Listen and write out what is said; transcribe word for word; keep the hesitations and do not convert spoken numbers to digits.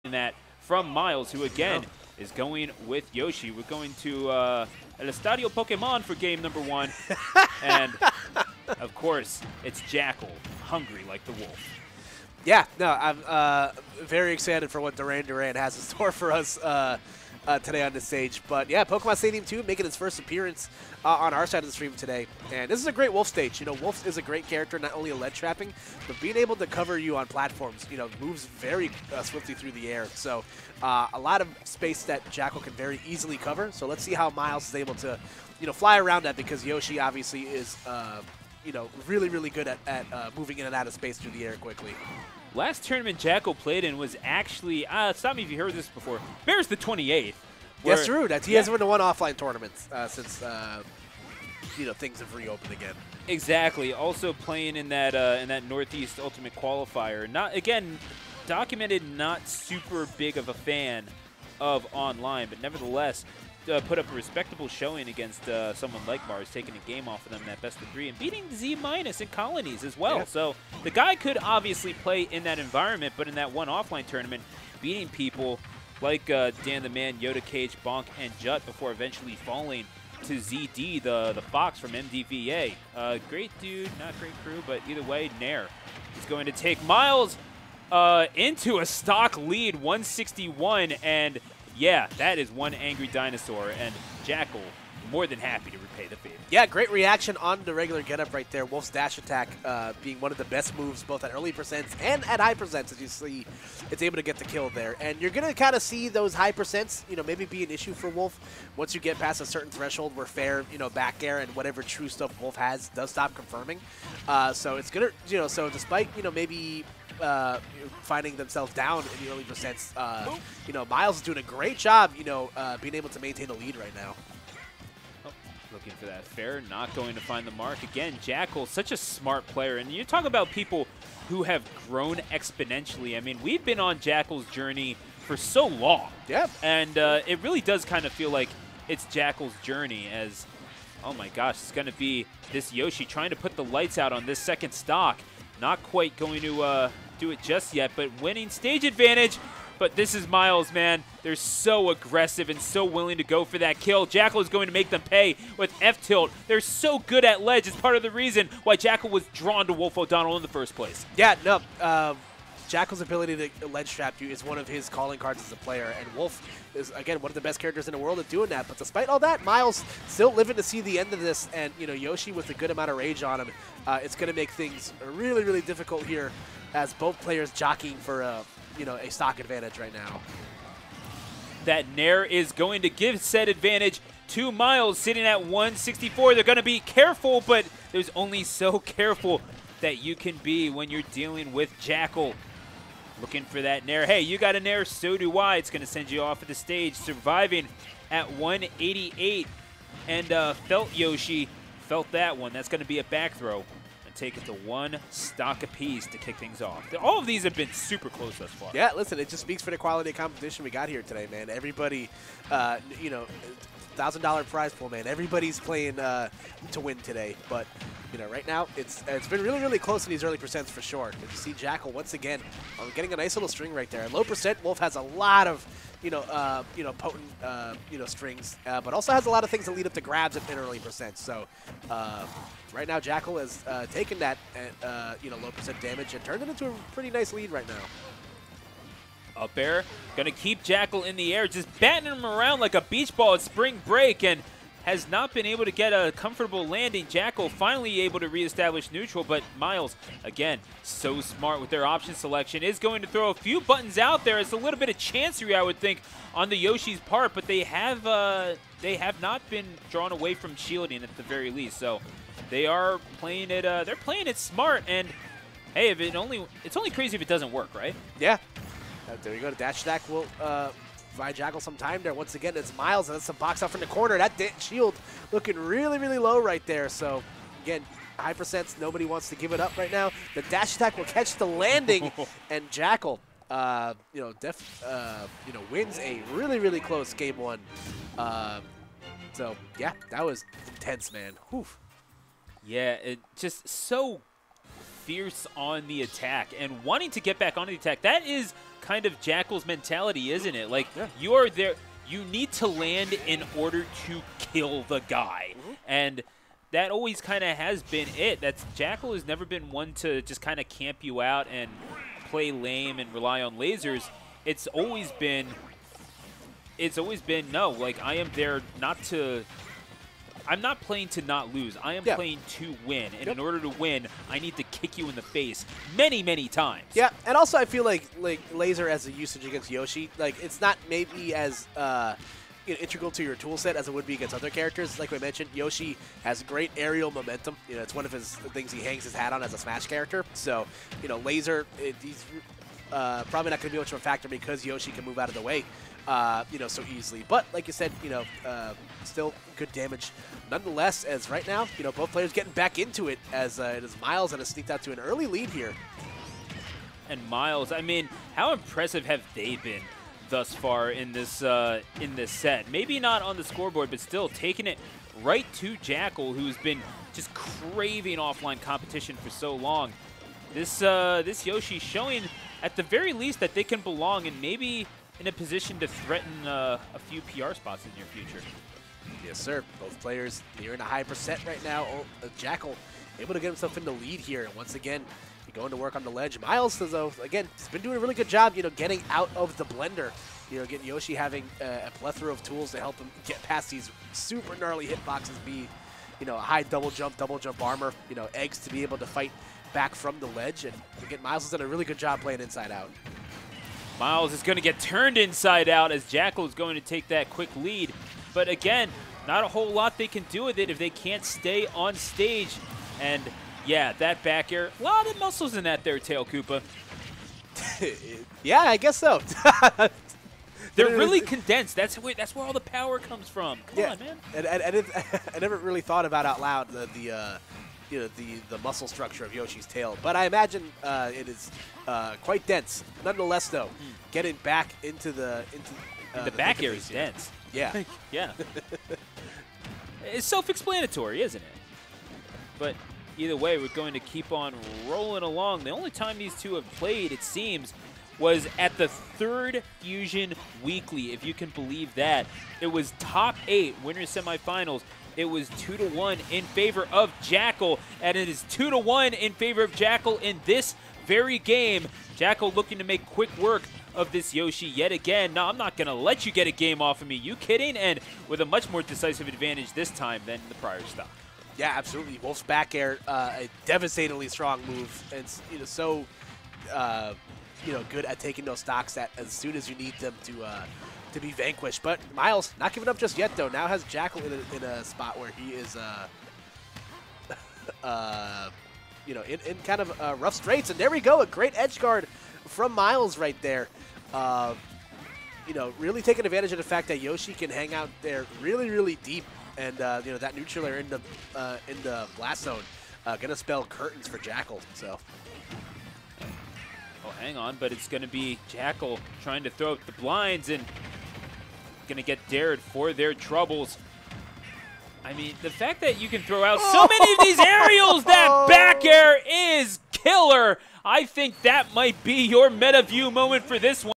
that from Miles, who again oh. is going with Yoshi. We're going to uh, El Estadio Pokemon for game number one. And, of course, it's Jackal, hungry like the wolf. Yeah, no, I'm uh, very excited for what Duran Duran has in store for us uh, uh, today on the stage. But yeah, Pokemon Stadium two making its first appearance uh, on our side of the stream today. And this is a great Wolf stage. You know, Wolf is a great character, not only a lead trapping, but being able to cover you on platforms, you know, moves very uh, swiftly through the air. So uh, a lot of space that Jackal can very easily cover. So let's see how Miles is able to, you know, fly around that, because Yoshi obviously is, uh, you know, really, really good at, at uh, moving in and out of space through the air quickly. Last tournament Jackal played in was actually, uh, stop me if you heard this before, Bears the twenty-eighth. Yes, true. That's, he yeah. hasn't won one offline tournament uh, since, uh, you know, things have reopened again. Exactly. Also playing in that uh, in that Northeast Ultimate Qualifier. Not again, documented not super big of a fan of online, but nevertheless uh, put up a respectable showing against uh, someone like Mars, taking a game off of them in that best of three and beating Z minus in Colonies as well. Yeah. So the guy could obviously play in that environment, but in that one offline tournament, beating people like uh, Dan the Man, Yoda Cage, Bonk, and Jut before eventually falling to Z D, the, the Fox from M D V A. Uh, great dude, not great crew, but either way, Nair is going to take Miles uh, into a stock lead, one sixty-one, and yeah, that is one angry dinosaur, and Jackal more than happy to repay the favor. Yeah, great reaction on the regular getup right there. Wolf's dash attack uh, being one of the best moves both at early percents and at high percents, as you see, it's able to get the kill there. And you're going to kind of see those high percents, you know, maybe be an issue for Wolf once you get past a certain threshold where fair, you know, back air and whatever true stuff Wolf has does stop confirming. Uh, so it's going to, you know, so despite, you know, maybe Uh, finding themselves down in the early percents, uh, you know, Miles is doing a great job, you know, uh, being able to maintain the lead right now. Oh, looking for that fair, not going to find the mark. Again, Jackal, such a smart player. And you talk about people who have grown exponentially. I mean, we've been on Jackal's journey for so long. Yeah. And uh, it really does kind of feel like it's Jackal's journey as, oh my gosh, it's going to be this Yoshi trying to put the lights out on this second stock. Not quite going to uh, do it just yet, but winning stage advantage. But this is Miles, man. They're so aggressive and so willing to go for that kill. Jackal is going to make them pay with F-tilt. They're so good at ledge. It's part of the reason why Jackal was drawn to Wolf O'Donnell in the first place. Yeah, no. Uh, Jackal's ability to ledge trap you is one of his calling cards as a player, and Wolf is, again, one of the best characters in the world at doing that. But despite all that, Miles still living to see the end of this, and, you know, Yoshi with a good amount of rage on him, uh, it's going to make things really, really difficult here as both players jockeying for, a, you know, a stock advantage right now. That Nair is going to give said advantage to Miles, sitting at one sixty-four. They're going to be careful, but there's only so careful that you can be when you're dealing with Jackal. Looking for that Nair. Hey, you got a Nair, so do I. It's going to send you off of the stage. Surviving at one eighty-eight. And uh, felt Yoshi. Felt that one. That's going to be a back throw. And take it to one stock apiece to kick things off. All of these have been super close thus far. Yeah, listen, it just speaks for the quality of competition we got here today, man. Everybody, uh, you know, one thousand dollar prize pool, man. Everybody's playing uh, to win today. But, you know, right now, it's it's been really, really close in these early percents for sure. And you see Jackal, once again, um, getting a nice little string right there. At low percent, Wolf has a lot of, you know, uh, you know, potent, uh, you know, strings, uh, but also has a lot of things that lead up to grabs at in early percent. So, uh, right now, Jackal has uh, taken that, at, uh, you know, low percent damage and turned it into a pretty nice lead right now. Up air, gonna keep Jackal in the air, just batting him around like a beach ball at spring break, and has not been able to get a comfortable landing. Jackal finally able to reestablish neutral, but Miles, again, so smart with their option selection, is going to throw a few buttons out there. It's a little bit of chancery, I would think, on the Yoshi's part, but they have uh, they have not been drawn away from shielding at the very least. So they are playing it. Uh, they're playing it smart, and hey, if it only it's only crazy if it doesn't work, right? Yeah. Uh, there you go. The dash attack will uh, provide Jackal some time there. Once again, it's Miles, and that's some box out from the corner. That shield looking really, really low right there. So, again, high percents. Nobody wants to give it up right now. The dash attack will catch the landing, and Jackal, uh, you know, def, uh, you know, wins a really, really close game one. Uh, so, yeah, that was intense, man. Whew. Yeah, it just so fierce on the attack and wanting to get back on the attack. That is kind of Jackal's mentality, isn't it? Like, yeah. you're there, you need to land in order to kill the guy. Mm-hmm. And that always kind of has been it. That's Jackal has never been one to just kind of camp you out and play lame and rely on lasers. It's always been, it's always been, no, like, I am there not to, I'm not playing to not lose. I am yeah. playing to win. And yep. in order to win, I need to kick you in the face many, many times. Yeah, and also I feel like like laser as a usage against Yoshi, like it's not maybe as uh, you know, integral to your tool set as it would be against other characters. Like we mentioned, Yoshi has great aerial momentum. You know, it's one of his things he hangs his hat on as a Smash character. So, you know, laser, it, he's uh, probably not going to be much of a factor because Yoshi can move out of the way. Uh, you know, so easily. But like you said, you know, uh, still good damage nonetheless, as right now, you know, both players getting back into it as, uh, as Miles has sneaked out to an early lead here. And Miles, I mean, how impressive have they been thus far in this, uh, in this set? Maybe not on the scoreboard, but still taking it right to Jackal, who's been just craving offline competition for so long. This, uh, this Yoshi showing, at the very least, that they can belong and maybe in a position to threaten uh, a few P R spots in the near future. Yes, sir. Both players nearing a high percent right now. Oh, uh, Jackal able to get himself in the lead here. And once again, going to work on the ledge. Miles, though, again, he's been doing a really good job, you know, getting out of the blender. You know, getting Yoshi having uh, a plethora of tools to help him get past these super gnarly hitboxes, be, you know, a high double jump, double jump armor, you know, eggs to be able to fight back from the ledge. And again, Miles has done a really good job playing inside out. Miles is going to get turned inside out as Jackal is going to take that quick lead. But again, not a whole lot they can do with it if they can't stay on stage. And yeah, that back air, a lot of muscles in that there, Tail Koopa. Yeah, I guess so. They're really condensed. That's where that's where all the power comes from. Come yeah. on, man. And, and, and it, I never really thought about out loud the the uh, you know the the muscle structure of Yoshi's tail, but I imagine uh, it is uh, quite dense. Nonetheless, though, mm. getting back into the into uh, the, the back air is dense. Yeah, yeah. It's self-explanatory, isn't it? But either way, we're going to keep on rolling along. The only time these two have played, it seems, was at the third Fusion Weekly, if you can believe that. It was top eight, winners semifinals. It was two to one in favor of Jackal, and it is two to one in favor of Jackal in this very game. Jackal looking to make quick work of this Yoshi yet again. No, I'm not going to let you get a game off of me. You kidding? And with a much more decisive advantage this time than the prior stop. Yeah, absolutely. Wolf's back air, uh, a devastatingly strong move, and you know, so uh, you know, good at taking those stocks at as soon as you need them to uh, to be vanquished. But Miles not giving up just yet, though. Now has Jackal in a, in a spot where he is, uh, uh, you know, in, in kind of uh, rough straits. And there we go, a great edge guard from Miles right there. Uh, you know, really taking advantage of the fact that Yoshi can hang out there really, really deep. And, uh, you know, that neutral air in the, uh, in the blast zone uh, going to spell curtains for Jackal. So. Oh, hang on, but it's going to be Jackal trying to throw out the blinds and going to get dared for their troubles. I mean, the fact that you can throw out so many of these aerials, that back air is killer. I think that might be your meta view moment for this one.